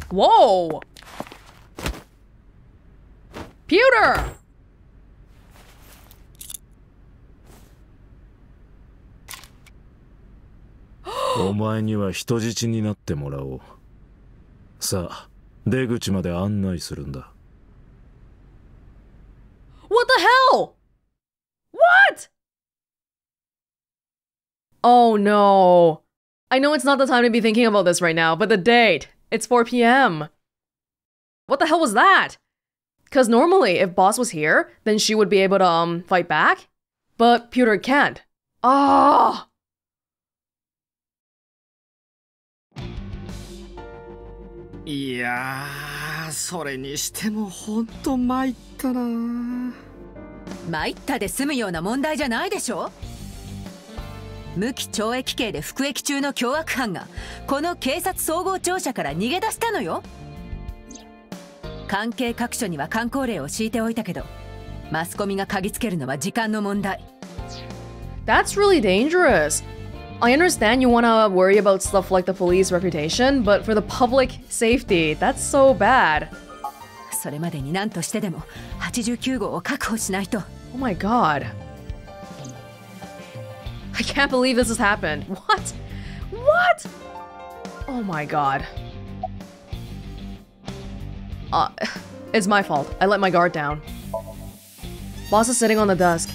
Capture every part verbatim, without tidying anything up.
Whoa! Pewter! お前には人質になってもらおう。さあ、出口まで案内するんだ。 What the hell? What? Oh no. I know it's not the time to be thinking about this right now, but the date. It's four p m What the hell was that? Because normally, if Boss was here, then she would be able to, um, fight back. But Pewter can't. Ah! Oh. いやー、それにしてもほんと参ったな。 参ったで済むような問題じゃないでしょ。無期懲役刑で服役中の凶悪犯がこの警察総合庁舎から逃げ出したのよ。関係各所には箝口令を敷いておいたけど、マスコミが嗅ぎつけるのは時間の問題。 That's really dangerous. I understand you wanna worry about stuff like the police reputation, but for the public safety, that's so bad. それまでに何としてでもはちじゅうきゅう号を確保しないと。 Oh my god. I can't believe this has happened. What? What? Oh my god. Uh, it's my fault. I let my guard down. Boss is sitting on the desk.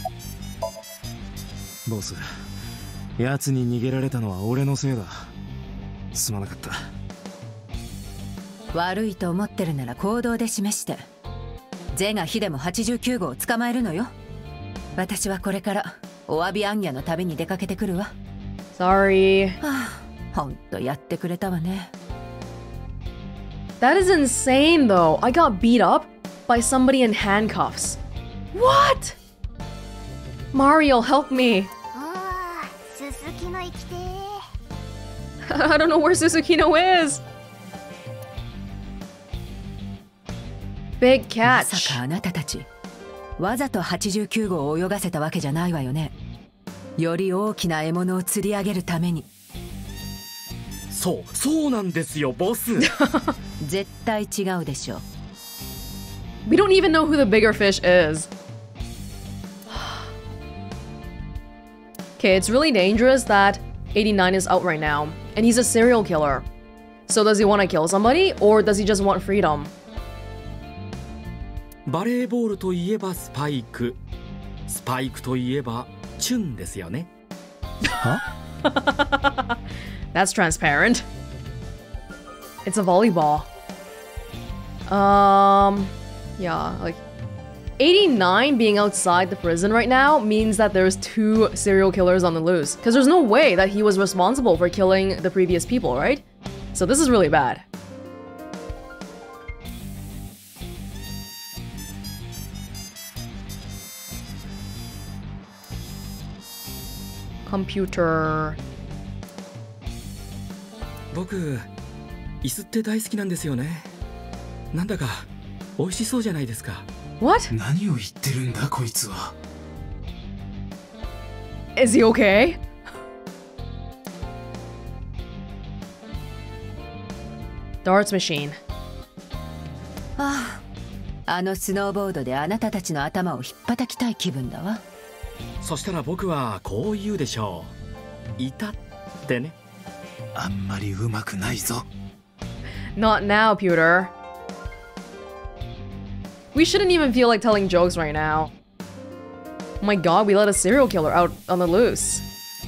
ボス、奴に逃げられたのは俺のせいだ。すまなかった。 悪いと思ってるなら行動で示して。是が非でもはちじゅうきゅう号を捕まえるのよ。私はこれからお詫び行脚の旅に出かけてくるわ。 Sorry. はあ、ほんとやってくれたわね。 That is insane though. I got beat up by somebody in handcuffs. What? Mario, help me. I don't know where Susukino is. Big catch. まさかあなたたちわざとはちじゅうきゅう号を泳がせたわけじゃないわよね。より大きな獲物を釣り上げるために。 そう、そうなんですよ、ボス。 絶対違うでしょ。 We don't even know who the bigger fish is. Okay, it's really dangerous that eighty-nine is out right now, and he's a serial killer. So does he want to kill somebody, or does he just want freedom? バレーボールといえばスパイク、スパイクといえばチュンですよね。 は ？That's transparent. It's a volleyball. Um, yeah, like eighty-nine being outside the prison right now means that there's two serial killers on the loose. Because there's no way that he was responsible for killing the previous people, right? So this is really bad. Computer. 僕、椅子って大好きなんですよね。なんだか美味しそうじゃないですか。 What? 何を言ってるんだこいつは。 Is he okay? Darts machine. ああ、あのスノーボードであなたたちの頭をひっぱたきたい気分だわ。 そしたら僕はこう言うでしょう。いたってね。 あんまりうまくないぞ。 Not now, Pewter. We shouldn't even feel like telling jokes right now. Oh my god, we let a serial killer out on the loose.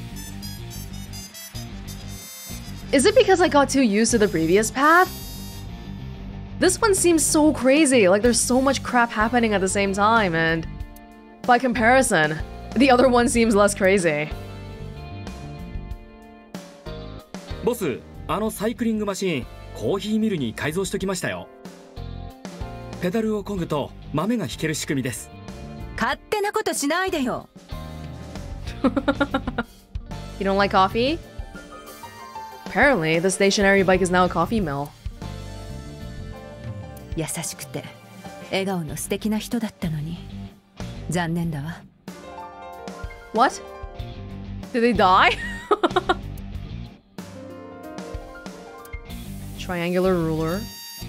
Is it because I got too used to the previous path? This one seems so crazy, like there's so much crap happening at the same time, and by comparison, the other one seems less crazy. ボス、あのサイクリングマシン、コーヒーミルに改造しときましたよ。ペダルを漕ぐと豆が引ける仕組みです。 勝手なことしないでよ。 You don't like coffee? Apparently, the stationary bike is now a coffee mill. 優しくて笑顔の素敵な人だったのに残念だわ。 What? Did they die? Triangular ruler.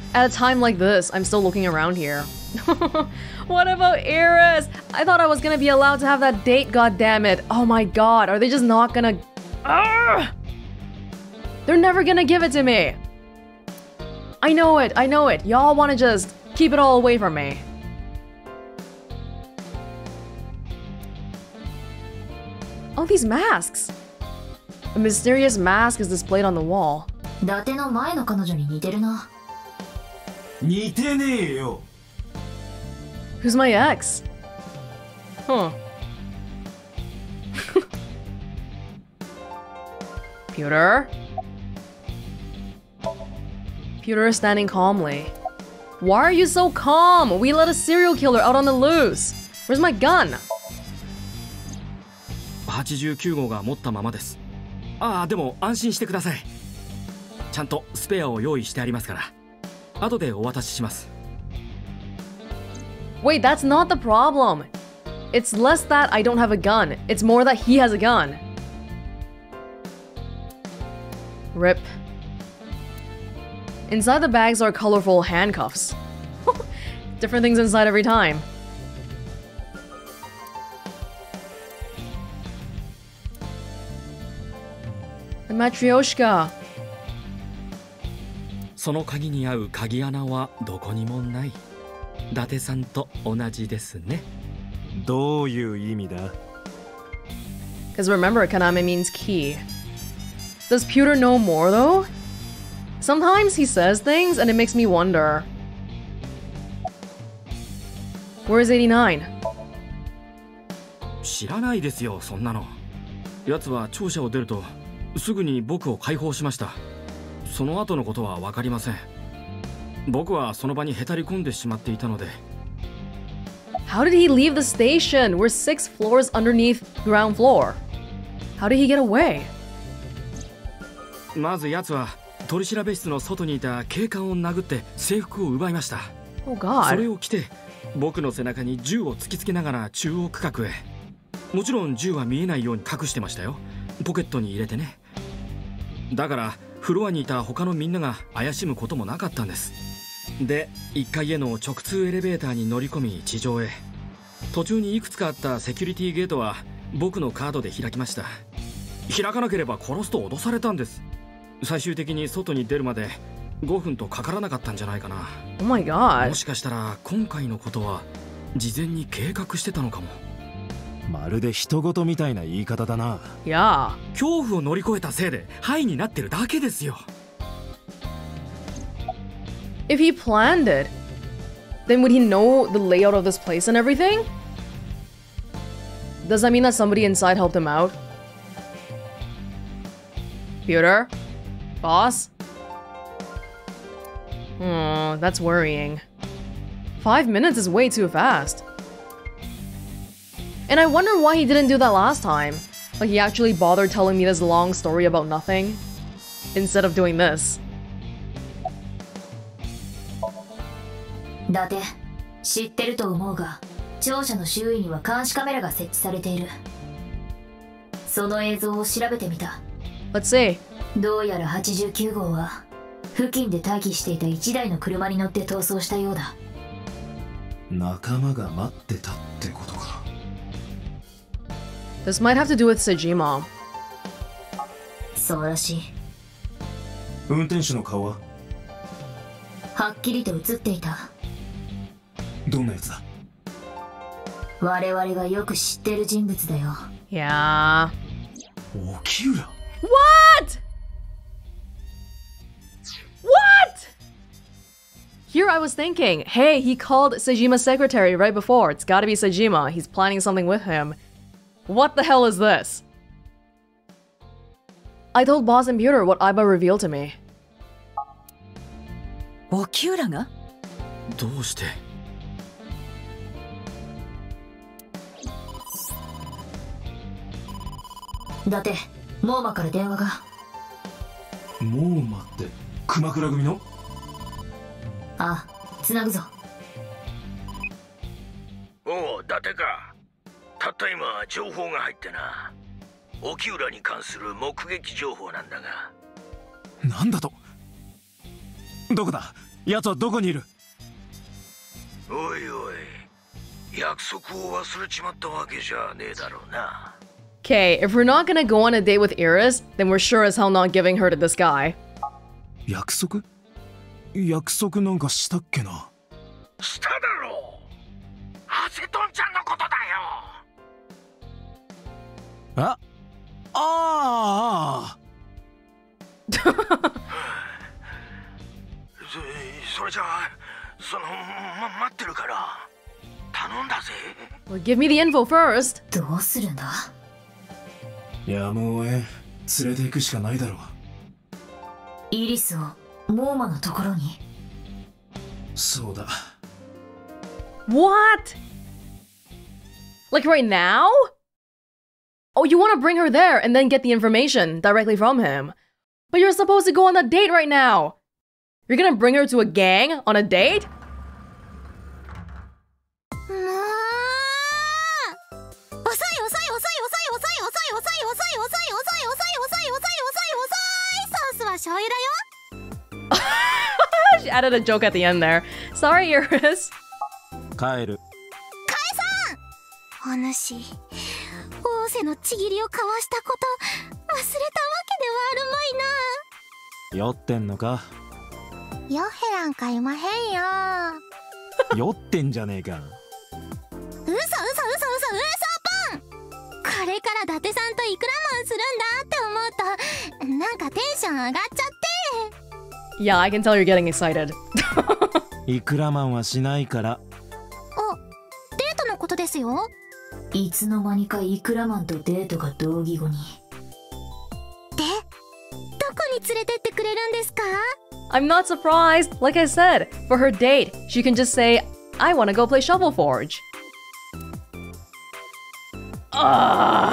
At a time like this, I'm still looking around here. What about Iris? I thought I was gonna be allowed to have that date, goddammit. Oh my god, are they just not gonna... Arrgh! They're never gonna give it to me. I know it, I know it. Y'all wanna just keep it all away from me. Oh, these masks. A mysterious mask is displayed on the wall. 伊達の前の彼女に似てるな。 似てねえよ。 Who's my ex? Huh. Pewter? Pewter is standing calmly. Why are you so calm? We let a serial killer out on the loose. Where's my gun? はちじゅうきゅう号が持ったままです。ああ、でも安心してください。ちゃんとスペアを用意してありますから。後でお渡しします。 Wait, that's not the problem. It's less that I don't have a gun. It's more that he has a gun. Rip. Inside the bags are colorful handcuffs. Different things inside every time. The Matryoshka. その鍵に合う鍵穴はどこにもない。伊達さんと同じですね。 どういう意味だ? Because remember, kaname means key. Does Pewter know more though? Sometimes he says things and it makes me wonder. Where's eighty-nine? 知らないですよ、そんなの。奴は庁舎を出るとすぐに僕を解放しました。その後のことは分かりません。僕はその場にへたり込んでしまっていたので。 How did he leave the station? We're six floors underneath ground floor. How did he get away? まず奴は取り調べ室の外にいた警官を殴って制服を奪いました。 Oh God. それを着て僕の背中に銃を突きつけながら中央区画へ。もちろん銃は見えないように隠してましたよ。ポケットに入れてね。だからフロアにいた他のみんなが怪しむこともなかったんです。で、いっかいへの直通エレベーターに乗り込み地上へ。途中にいくつかあったセキュリティゲートは僕のカードで開きました。開かなければ殺すと脅されたんです。最終的に外に出るまでごふんとかからなかったんじゃないかな。 Oh my God. もしかしたら今回のことは事前に計画してたのかも。 まるで人事みたいな言い方だな。 Yeah. 恐怖を乗り越えたせいでハイになってるだけですよ。 If he planned it, then would he know the layout of this place and everything? Does that mean that somebody inside helped him out? Pewter? Boss? Hmm, that's worrying. Five minutes is way too fast. And I wonder why he didn't do that last time. Like he actually bothered telling me this long story about nothing instead of doing this. 伊達、知ってると思うが、庁舎の周囲には監視カメラが設置されている。その映像を調べてみた。 Let's see. どうやらはちじゅうきゅう号は付近で待機していたいちだいの車に乗って逃走したようだ。 仲間が待ってたってことか。 This might have to do with Sejima. そうらしい。 運転手の顔ははっきりと映っていた。 どんなやつだ？ 我々がよく知ってる人物だよ。 Yeah. 沖浦。 What? What? Here I was thinking, hey, he called Sejima's secretary right before. It's gotta be Sejima. He's planning something with him. What the hell is this? I told Boss and Pewter what Aiba revealed to me. 沖浦が？ どうして？ だって、モーマから電話が。 モーマって熊倉組の？ あ、つなぐぞ。 おう、伊達か。たった今情報が入ってな。沖浦に関する目撃情報なんだが。 なんだと？どこだ？ 奴はどこにいる？ おいおい、約束を忘れちまったわけじゃねえだろうな。 Okay, if we're not gonna go on a date with Iris, then we're sure as hell not giving her to this guy. 約束？約束なんかしたっけな。 しただろう。アセトンちゃんのことだよ。 あああそ, それじゃあその、ま、待ってるから頼んだぜ。 Well, give me the info first. どうするんだ。 やむをえん、連れて行くしかないだろう。 イリスをモーマのところに。 そうだ。 What? Like right now? Oh, you want to bring her there and then get the information directly from him. But you're supposed to go on a date right now. You're gonna bring her to a gang on a date? もう遅い遅い遅い遅い遅い遅い遅い遅い遅い遅い遅い遅い遅い遅い遅い遅い遅い遅いソースは醤油だよ。 She added a joke at the end there. Sorry, Iris. 帰る。 お主、王政のちぎりを交わしたこと忘れたわけではあるまいな。 酔ってんのか？ よへらんかいまへんよ。 酔ってんじゃねえか。 うそうそうそうそうそポン。これから伊達さんといくらマンするんだって思うとなんかテンション上がっちゃって。 Yeah, I can tell you're getting excited. いくらマンはしないから。 お、デートのことですよ。 いつの間にかイクラマンとデートが同義語に。 で、どこに連れてってくれるんですか？ I'm not surprised. Like I said, for her date, she can just say, I want to go play Shovel Forge. Ah.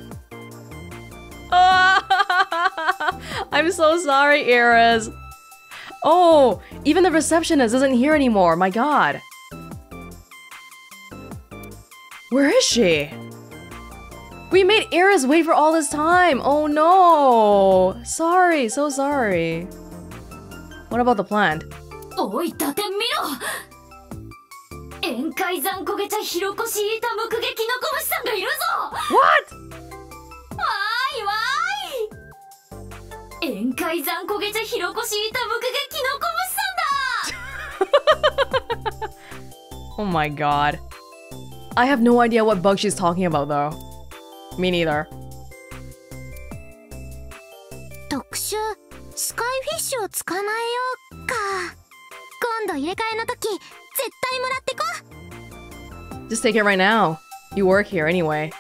I'm so sorry, Iris. Oh, even the receptionist isn't here anymore. My god. Where is she? We made Iris wait for all this time. Oh no. Sorry, so sorry. What about the plant? おい、だて見ろ。宴会残焦げ茶広越しいた目撃のこぶしさんがいるぞ。 What? わーいわーい。宴会残焦げ茶広越しいた目撃のこぶしさんだ。 Oh my god. I have no idea what bug she's talking about though. Me neither. 特殊スカイフィッシュを捕まえようか。今度入れ替えの時絶対もらってこ。 Just take it right now. You work here anyway.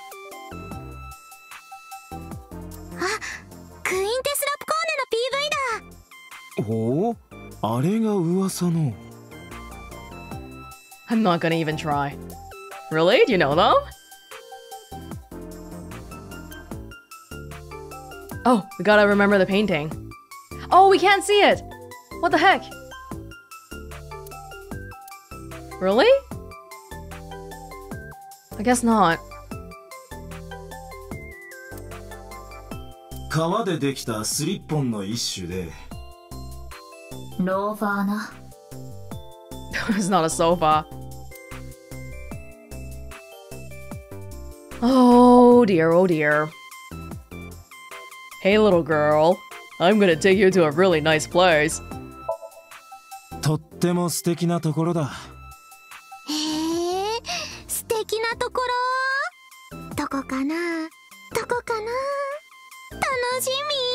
あ、クイーンテスラプコーネの ピーブイ だ。 ほう、あれが噂の。 I'm not gonna even try. Really? Do you know them? Oh, we gotta remember the painting. Oh, we can't see it! What the heck? Really? I guess not. 革でできたスリッポンの一種で。 ローファーな。 It's not a sofa. Oh dear, oh dear. Hey little girl, I'm gonna take you to a really nice place. とっても素敵なところだ。 へえ、素敵なところ。どこかな？どこかな？楽し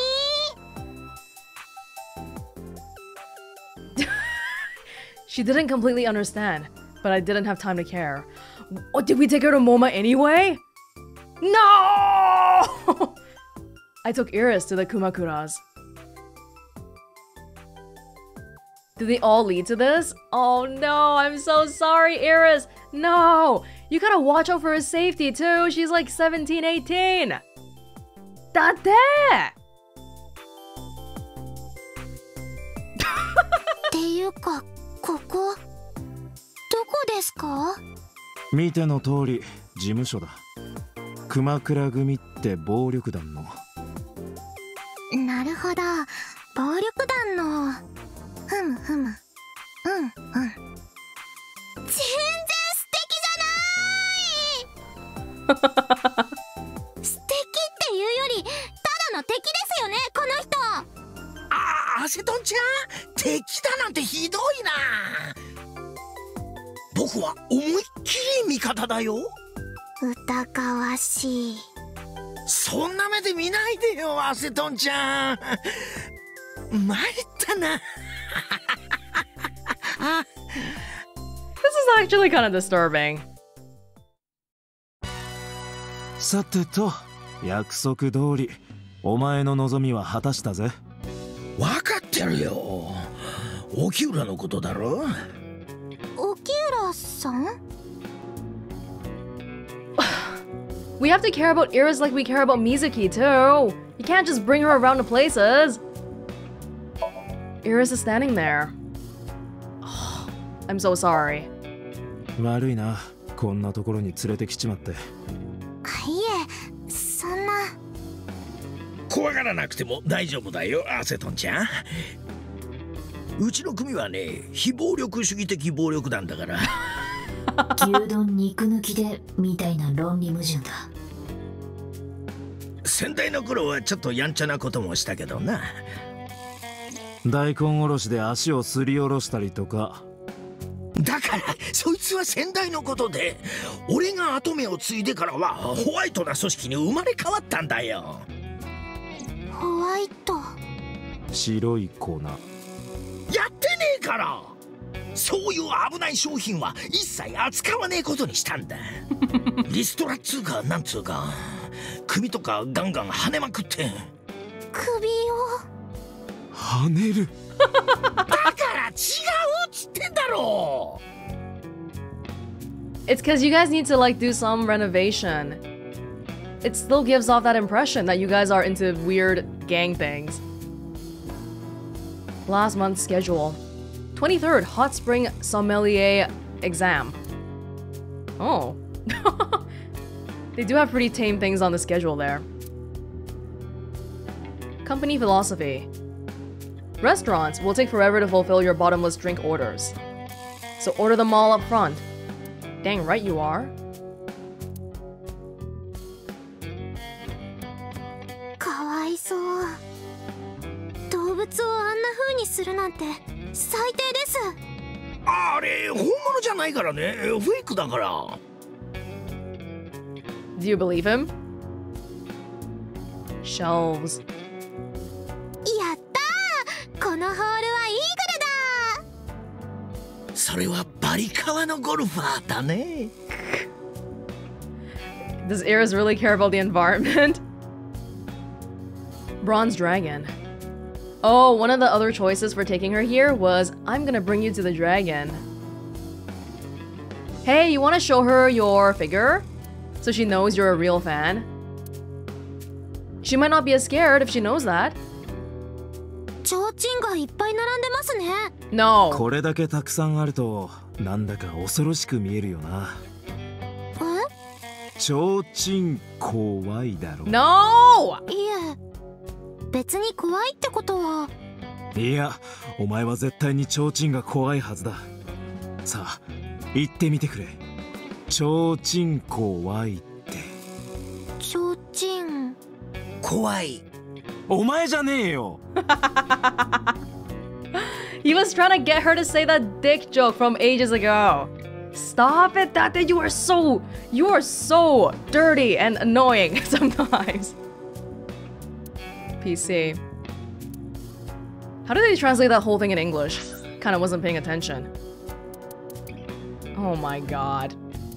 み。 She didn't completely understand, but I didn't have time to care. What, did we take her to MoMA anyway? No! I took Iris to the Kumakuras. Did they all lead to this? Oh no, I'm so sorry, Iris. No! You gotta watch out for her safety too. She's like seventeen, eighteen. だって! っていうか、ここどこですか？ 見ての通り、事務所だ。熊倉組って暴力団の。 なるほど、暴力団の。ふむふむ。 うんうん。全然素敵じゃない素敵っていうよりただの敵ですよね、この人。 ああ、アセトンちゃん、敵だなんてひどいな。僕は思いっきり味方だよ。 疑わしい。 そんな目で見ないでよ、アセトンちゃん。参ったな。 This is actually kind of disturbing. さてと、約束通りお前の望みは果たしたぜ。 分かってるよ。沖浦のことだろ。 沖浦さん？ We have to care about Iris like we care about Mizuki too. You can't just bring her around to places. Iris is standing there. Oh, I'm so sorry. 悪いな、こんなところに連れてきちまって。 いえ、そんな。 怖がらなくても大丈夫だよ、アセトンちゃん。うちの組はね、非暴力主義的暴力団だから。 牛丼肉抜きでみたいな論理矛盾だ。 先代の頃はちょっとやんちゃなこともしたけどな。 大根おろしで足をすりおろしたりとか。 だからそいつは先代のことで、俺が跡目を継いでからはホワイトな組織に生まれ変わったんだよ。 ホワイト。 白い粉。 やってねえから。そういう危ない商品は一切扱わねえことにしたんだ。リストラっつうかなんつうか、首とかガンガン跳ねまくって。 首を跳ねる。 だから違うっつってんだろ。 It's because you guys need to like do some renovation. It still gives off that impression that you guys are into weird gang things. Last month's schedule. twenty-third, Hot Spring Sommelier exam. Oh. They do have pretty tame things on the schedule there. Company philosophy. Restaurants will take forever to fulfill your bottomless drink orders. So order them all up front. Dang right you are. かわいそう。動物をあんな風にするなんて最低です。 あれ本物じゃないからね、フェイクだから。 Do you believe him? Shelves. やったー、このホールはイーグルだ。 それはバリカワのゴルファーだね。 Does Iris really care about the environment? Bronze Dragon. Oh, one of the other choices for taking her here was, I'm gonna bring you to the dragon. Hey, you wanna show her your figure? So she knows you're a real fan? She might not be as scared if she knows that. 提灯がいっぱい並んでますね。 No. これだけたくさんあるとなんだか恐ろしく見えるよな。 え？ 提灯怖いだろ。 No! いえ、別に怖いってことは。 いや、お前は絶対に提灯が怖いはずだ。さあ、言ってみてくれ。提灯怖いって。 提灯怖い。 お前じゃねえよ。 He was trying to get her to say that dick joke from ages ago. Stop it, Date. You are so, you are so dirty and annoying sometimes. P C. How did they translate that whole thing in English? Kind of wasn't paying attention. Oh my god.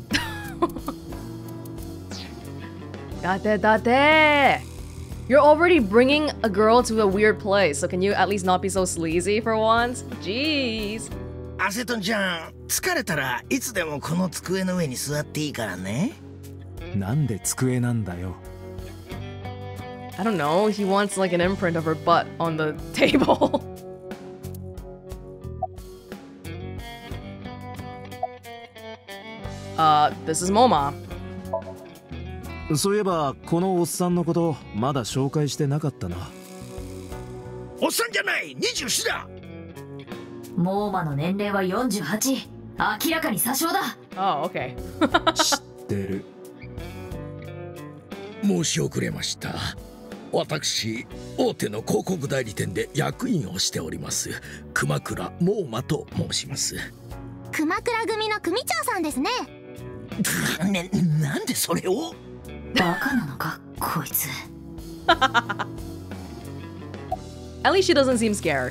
Date, Date. You're already bringing a girl to a weird place, so can you at least not be so sleazy for once? Jeez. アセトンちゃん、疲れたらいつでもこの机の上に座っていいからね。 なんで机なんだよ。 I don't know, he wants like an imprint of her butt on the table. uh, this is Moma. そういえばこのおっさんのことまだ紹介してなかったな。 おっさんじゃない、にじゅうよんだ。 モーマの年齢はよんじゅうはち。明らかに詐称だ。 Oh, okay. 知ってる。 申し遅れました。私、大手の広告代理店で役員をしております熊倉モーマと申します。 熊倉組の組長さんですね。 ね、なんでそれを。 バカなのかこいつ。 At least she doesn't seem scared.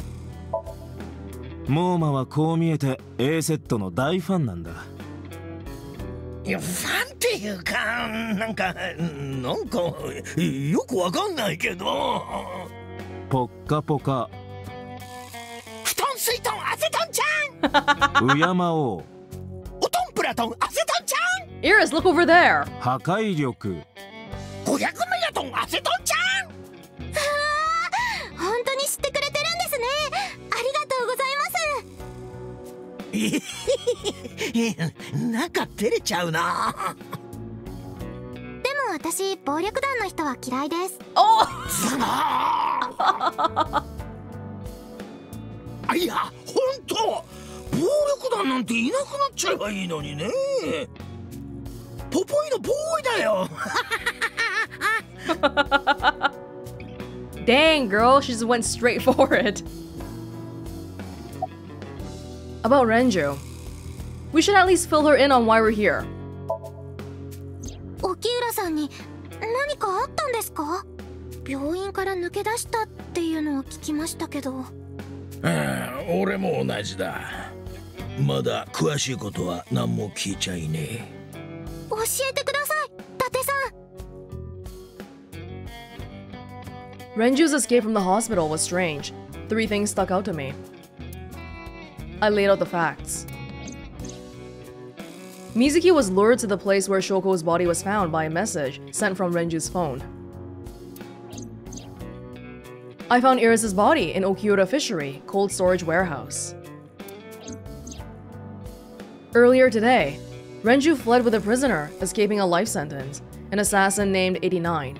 モーマはこう見えて A セットの大ファンなんだ。 いや、ファンっていうか、なんか、なんか、よくわかんないけど。 ポッカポカ。 布団水トンアセトンちゃん。 敬おう。 おとんプラトンアセトンちゃん。 Iris, look over there. 破壊力。 ごひゃくメガトンアセトンちゃん。 本当に知ってくれてるんですね。ありがとうございます。なんか照れちゃうな。 でも私暴力団の人は嫌いです。 Oh! あ、いや、ほんと暴力団なんていなくなっちゃえばいいのにね。ポポイのボーイだよ。 Dang, girl, she just went straight for it. About Renju. We should at least fill her in on why we're here. 沖浦さんに何かあったんですか？病院から抜け出したっていうのを聞きましたけど。 ああ、俺も同じだ。まだ詳しいことは何も聞いちゃいねえ。 教えてください、伊達さん。 Renju's escape from the hospital was strange. Three things stuck out to me. I laid out the facts. Mizuki was lured to the place where Shoko's body was found by a message sent from Renju's phone. I found Iris' body in Okiura Fishery, cold storage warehouse. Earlier today, Renju fled with a prisoner, escaping a life sentence, an assassin named eighty-nine.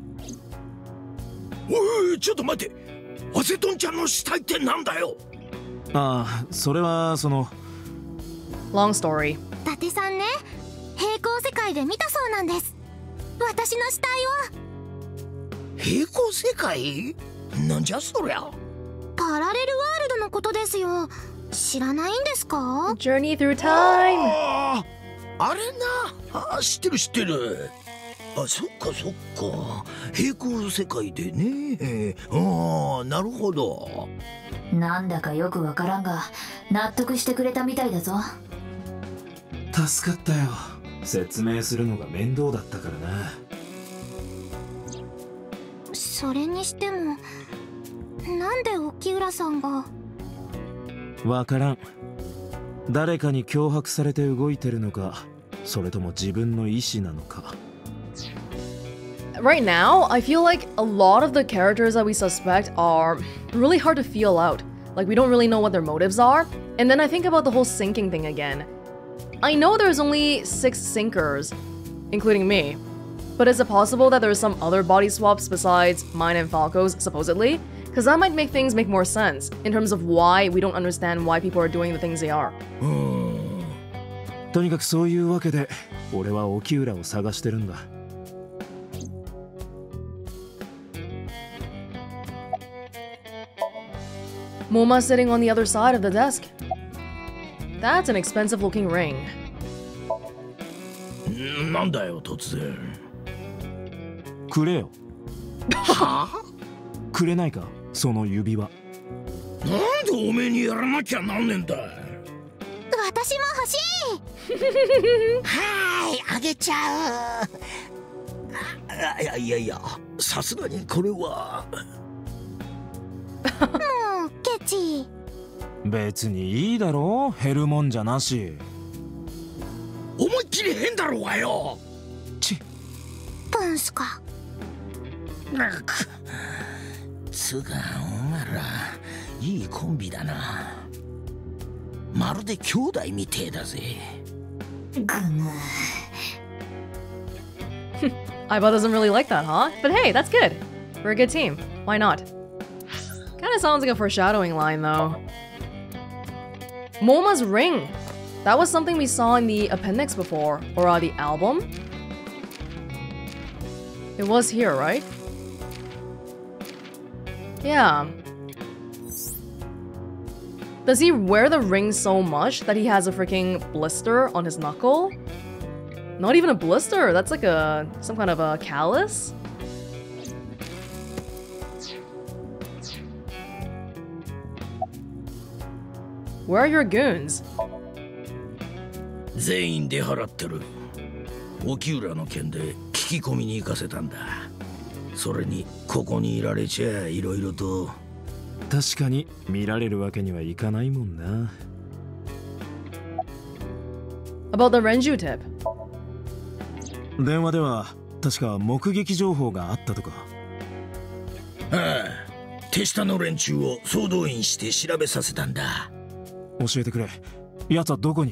おい、ちょっと待って。アセトンちゃんの死体ってなんだよ。 ああ、それはその。 Long story. 伊達さんね、平行世界で見たそうなんです。私の死体を。 平行世界？なんじゃそりゃ。 パラレルワールドのことですよ。知らないんですか？ Journey through time. ああ、あれな。あ、知ってる知ってる。あ、そっかそっか。平行世界でね。ああ、なるほど。 なんだかよくわからんが納得してくれたみたいだぞ。 助かったよ。説明するのが面倒だったからな。 それにしてもなんで沖浦さんが。 わからん。誰かに脅迫されて動いてるのか、それとも自分の意志なのか。 Right now, I feel like a lot of the characters that we suspect are really hard to feel out. Like, we don't really know what their motives are. And then I think about the whole sinking thing again. I know there's only six sinkers, including me. But is it possible that there's some other body swaps besides mine and Falco's, supposedly? Because that might make things make more sense in terms of why we don't understand why people are doing the things they are. とにかくそういうわけで、俺は沖浦を探してるんだ。 Moma's sitting on the other side of the desk. That's an expensive looking ring. なんだよ突然。 くれよ。 はあ？ くれないか、その指輪。 なんでおめえにやらなきゃなんねんだ。 私も欲しい。 はーい、あげちゃう。あ、いやいやいや、さすがにこれは。 もうケチ。 別にいいだろ、減るもんじゃなし。 思いっきり変だろうがよ。 ちプンスか。 つがお前らいいコンビだな。まるで兄弟みてえだぜ。 ぐむ。 Aiba doesn't really like that, huh? But hey, that's good. We're a good team. Why not? Kinda sounds like a foreshadowing line, though. Moma's ring. That was something we saw in the appendix before, or uh, the album. It was here, right? Yeah. Does he wear the ring so much that he has a freaking blister on his knuckle? Not even a blister, that's like a some kind of a callus? Where are your goons? 全員出払ってる。沖浦の件で聞き込みに行かせたんだ。それにここにいられちゃいろいろと。 確かに見られるわけにはいかないもんな。 About the Renju tip. 電話では確か目撃情報があったとか。 ああ、手下の連中を総動員して調べさせたんだ。 教えてくれ。奴はどこに？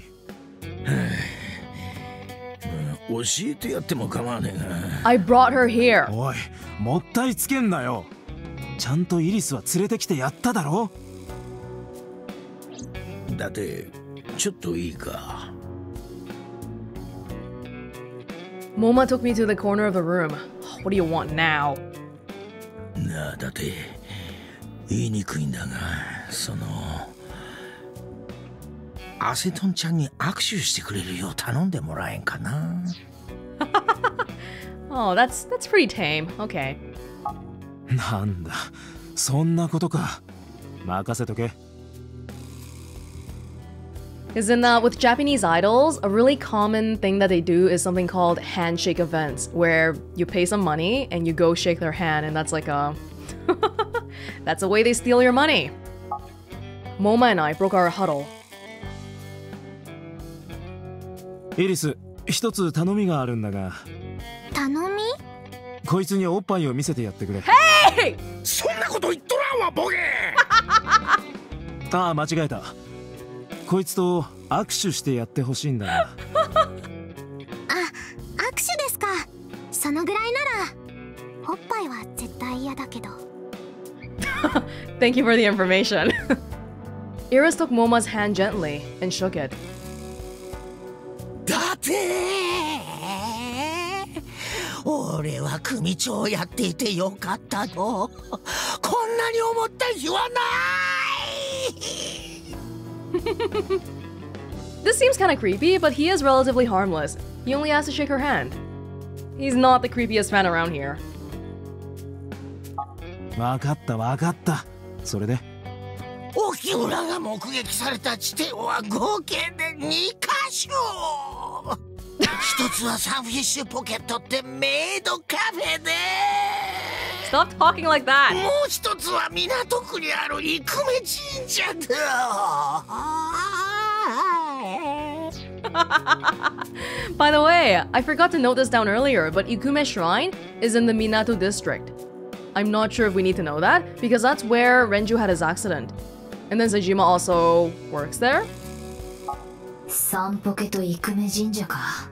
教えてやっても構わねえが。 I brought her here. おい、もったいつけんなよ。ちゃんとイリスは連れてきてやっただろ。 だってちょっといいか。 Moma took me to the corner of the room. What do you want now? なあ、だって言いにくいんだが、そのアセトンちゃんに握手してくれるよう頼んでもらえんかな。 Oh, that's that's pretty tame. Okay. なんだ、そんなことか。任せとけ。 Because in uh, with Japanese idols, a really common thing that they do is something called handshake events, where you pay some money and you go shake their hand, and that's like a that's a way they steal your money. Moma and I broke our huddle. イリス、一つ頼みがあるんだが。 頼み？ こいつにおっぱいを見せてやってくれ。 Hey! そんなこと言っとらんわ、ボケ。 ああ、間違えた。こいつと握手してやってほしいんだな。 あ、握手ですか。そのぐらいなら。おっぱいは絶対嫌だけど。 Thank you for the information. Iris took Moma's hand gently and shook it. だって俺は組長やっていてよかったの。こんなに思った日はない。 This seems kind of creepy, but he is relatively harmless. He only has to shake her hand. He's not the creepiest fan around here. わかったわかった。それで沖浦が目撃された地点は合計でにかしょ。一つはサンフィッシュポケットってメイドカフェで、 Stop talking like that. もう一つは港区にある生目神社だ。 By the way, I forgot to note this down earlier, but Ikume Shrine is in the Minato district. I'm not sure if we need to know that, because that's where Renju had his accident. And then Sejima also works there? サンポケと生目神社か。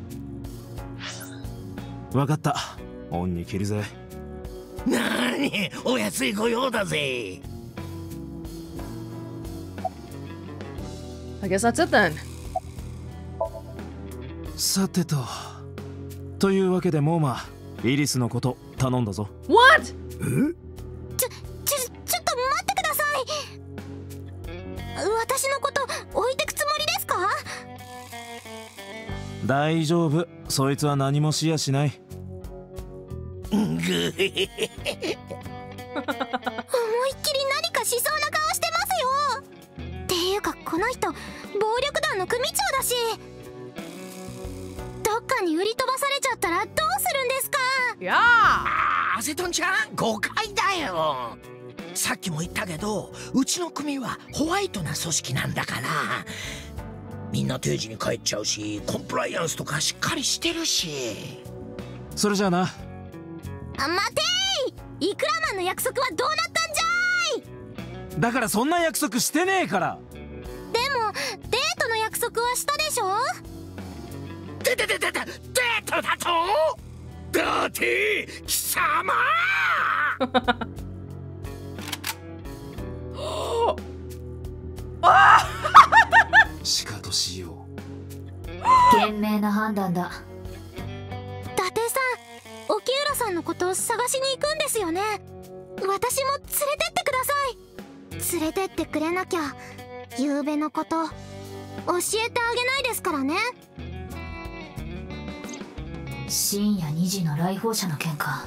わかった。恩に着るぜ。 なに、お安い御用だぜ。 I guess that's it then. さてと。というわけでモーマ、イリスのこと頼んだぞ。 What? ちょ、ちょ、ちょっと待ってください。私のこと置いてくつもりですか？ 大丈夫。そいつは何もしやしない。 思いっきり思いっきり何かしそうな顔してますよ。っていうかこの人暴力団の組長だし、どっかに売り飛ばされちゃったらどうするんですか？ Yeah! あー、アセトンちゃん誤解だよ。さっきも言ったけど、うちの組はホワイトな組織なんだから、みんな定時に帰っちゃうし、コンプライアンスとかしっかりしてるし。 それじゃあな。 あ、待てーい。イクラマンの約束はどうなったんじゃーい。 だからそんな約束してねえから。 でもデートの約束はしたでしょ？ でででででデートだと？だって貴様しかとしよ賢明な判断だ。 伊達さん、沖浦さんのことを探しに行くんですよね。私も連れてってください。連れてってくれなきゃ夕べのこと教えてあげないですからね。 深夜にじの来訪者の件か。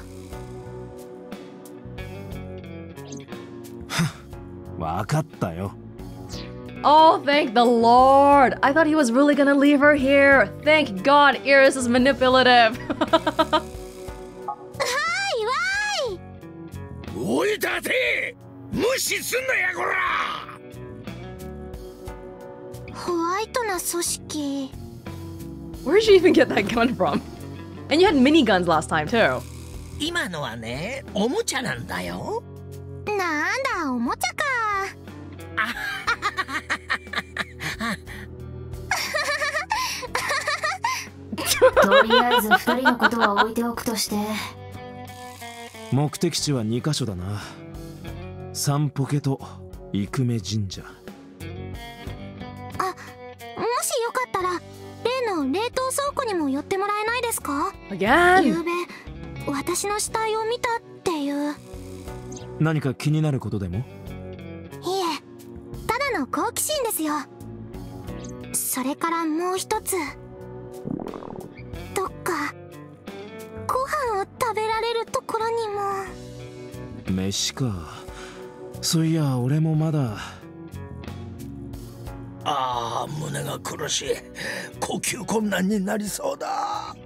う。わかったよ。 Oh, thank the Lord! I thought he was really gonna leave her here. Thank God, Iris is manipulative. はいわーい。 おいだて、無視すんなやこら。 ホワイトな組織。 Where did she even get that gun from? And you had miniguns last time too. 今のはね、おもちゃなんだよ。 なんだ、おもちゃか。 とりあえず二人のことは置いておくとして。 目的地はにカ所だな。サンポケと生目神社。 あ、もしよかったら例の冷凍倉庫にも寄ってもらえないですか？ Again? ゆうべ私の死体を見たっていう。 何か気になることでも？ いえ、ただの好奇心ですよ。それからもう一つ、どっかご飯を食べられるところにも。 飯か。そういや俺もまだ。 ああ、胸が苦しい。呼吸困難になりそうだ。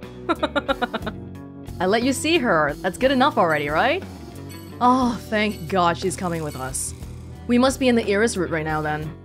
I let you see her. That's good enough already, right? Oh, thank God she's coming with us. We must be in the Iris route right now then.